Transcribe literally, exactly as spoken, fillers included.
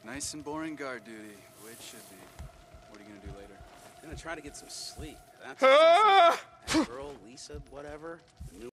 Nice and boring guard duty, the way it should be. What are you gonna do later? I'm gonna try to get some sleep. That's that girl, Lisa, whatever.